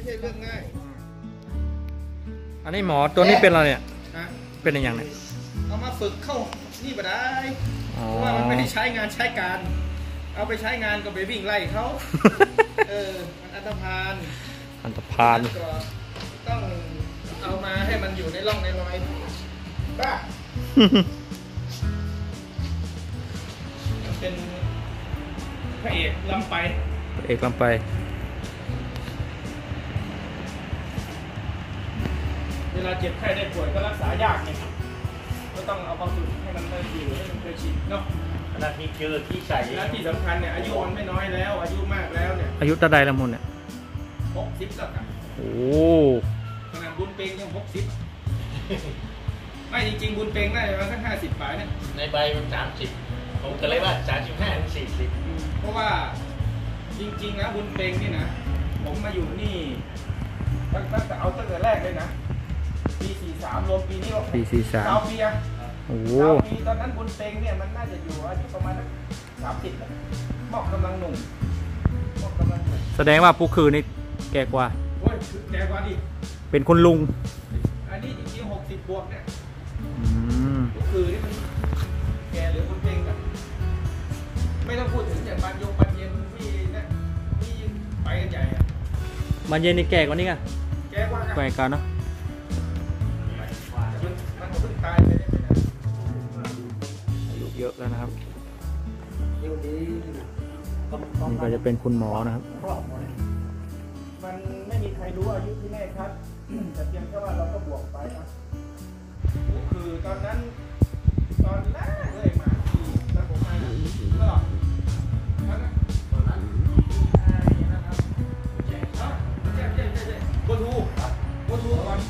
ใช่เรื่องง่ายอันนี้หมอตัวนี้เป็นอะไรเนี่ยเป็นอย่างไรเอามาฝึกเข้านี่บ่ได้เพราะว่ามันไม่ได้ใช้งานใช้การเอาไปใช้งานก็ไปวิ่งไล่เขามันอันตรพาลก็ต้องเอามาให้มันอยู่ในร่องในรอยบ้าเป็นพระเอกลำไปเวลาเจ็บไข้ได้ป่วยก็รักษายากเนี่ยก็ต้องเอามาฝึกให้มันได้อยู่ให้มันเคยชินเนาะขนาดที่เจอที่ใส่และที่สำคัญเนี่ยอายุมันไม่น้อยแล้วอายุมากแล้วเนี่ยอายุตาใดละมุนเนี่ย 60แล้วครับโอ้ขนาดบุญเปงยัง60ไม่จริงๆบุญเปงได้ประมาณสัก50 ป่ายเนี่ยในใบมัน30ผมก็เลยว่า35 ถึง 40 เพราะว่าจริงๆนะบุญเปงนี่นะผมมาอยู่นี่ตั้งแต่แรกเลยนะปี43รวมปีนี้ปี43 9 ปีโอ้ 9 ปีตอนนั้นบุญเปงเนี่ยมันน่าจะอยู่อายุประมาณ30เหมาะกำลังหนุ่มแสดงว่าปุ๊กคือนี่แก่กว่าโอ้ยแก่กว่าดิเป็นคนลุงอันนี้จริงๆ60 บวกเนี่ยปุ๊กคือนี่มันแก่หรือบุญเปงแบบไม่ต้องพูดถึงอย่างบานเย็นที่เนี่ยที่ไปกันใหญ่บานเย็นนี่แก่กว่านี่ไงแก่กว่ากันเนาะมันก็เพิ่งตายไปได้ไม่นานอายุเยอะแล้วนะครับนี่ก็จะเป็นคุณหมอนะครับมันไม่มีใครรู้อายุที่แน่ครับแต่เพียงแค่ว่าเราก็บวกไปนะคือตอนแรกเลยมาที่ตอนผมมาก็ตอนนั้นนะครับเจ๊โกทูก่อน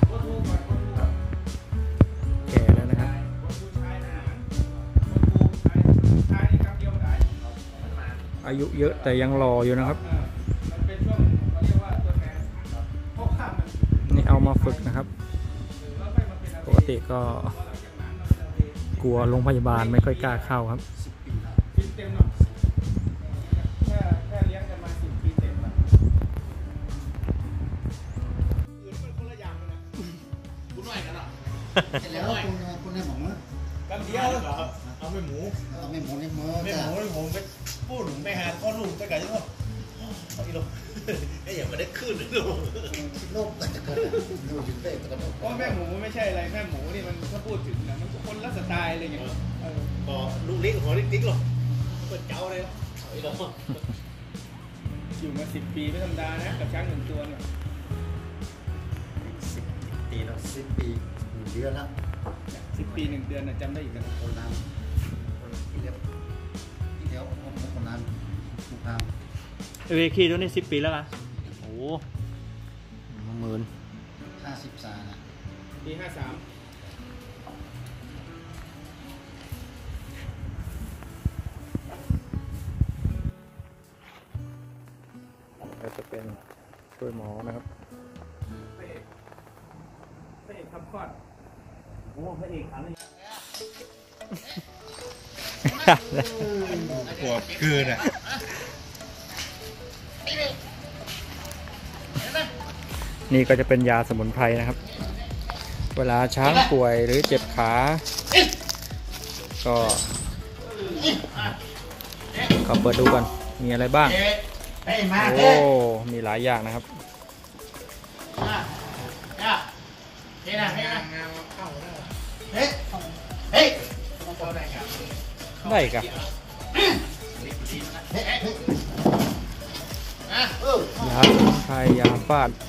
แก่แล้วนะครับอายุเยอะแต่ยังรออยู่นะครับนี่เอามาฝึกนะครับปกติก็กลัวโรงพยาบาลไม่ค่อยกล้าเข้าครับแล้วคุณให้หมอกันเดียวเอาไม่หมูผมไปพูดไปหาข้อลูกไปกันยังไงอีโลไอ้อย่างมันได้ขึ้นเลยโลกแต่จะเกิดดูถึงได้แต่ก็เพราะแม่หมูไม่ใช่อะไรแม่หมูนี่มันถ้าพูดถึงนะมันคนละสไตล์อะไรอย่างเงี้ยก็ลูกเล็กหัวเล็กหรอกเปิดเจ้าเลยอีโลอยู่มา10 ปีไม่ธรรมดานะกับช้าง1 ตัวเนี่ย 10 ปีแล้ว10 ปี1 เดือนแล้ว 10 ปี 1 เดือนนะจำได้อีกนะคนนั้นที่เดียวคนนั้นทุกครั้งเวคีตัวนี้10 ปีแล้วล่ะโอ้ 53นะปี53 ก็จะเป็นช่วยหมอนะครับพระเอกทำคลอดโอ้พระเอกอะไรปวดคืนอ่ะนี่ก็จะเป็นยาสมุนไพรนะครับเวลาช้างป่วยหรือเจ็บขาก็เปิดดูกันมีอะไรบ้างโอ้มีหลายอย่างนะครับได้กันยาสมุนไพรยาฟาด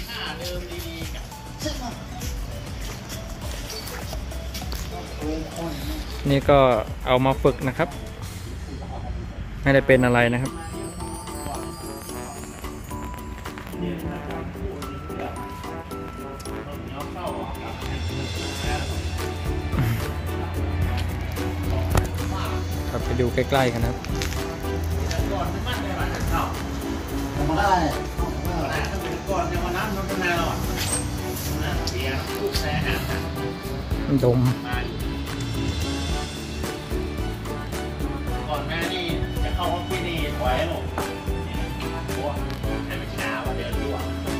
นี่ก็เอามาฝึกนะครับไม่ได้เป็นอะไรนะครับไปดูใกล้ๆกันนะครับดมก่อนแม่นี่จะเข้าห้องที่นี่ถอยหรอกโอ้ให้มันช้าว่าเดี๋ยวดูอ่ะ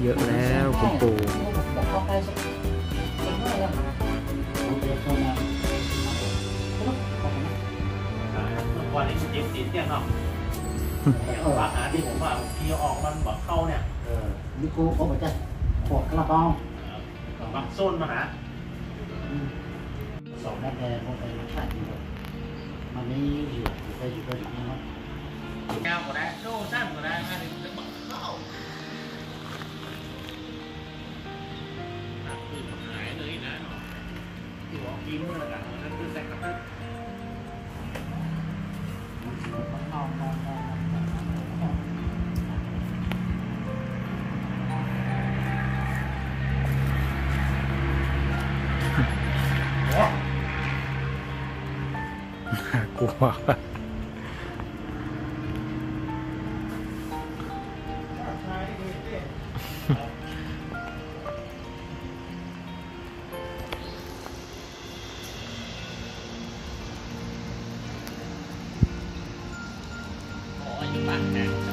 เยอะแล้วคุณปู่บอกเข้าใกล้สักคนว่าแล้วโอเคเข้ามาวันนี้จิ๊บติดเนี่ยเนาะอาหารที่ผมว่าที่ออกมันบอกเข้าเนี่ยนี่กูเขาบอกจะขวดกระป๋องบางส้นมานะสองแม่แดงลงไปรสชาติดีเลยมันนี้อยู่ไปอยู่นี่เนาะแก้วก็ได้โซ่สั้นก็ได้อันนี้จะบอกเข้าคือหายเลยนะที่บอกกินเมื่อไหร่นั่นคือแซกกระตุ้นกลัวชายนี่เต้อ๋ออยู่บ้านแม่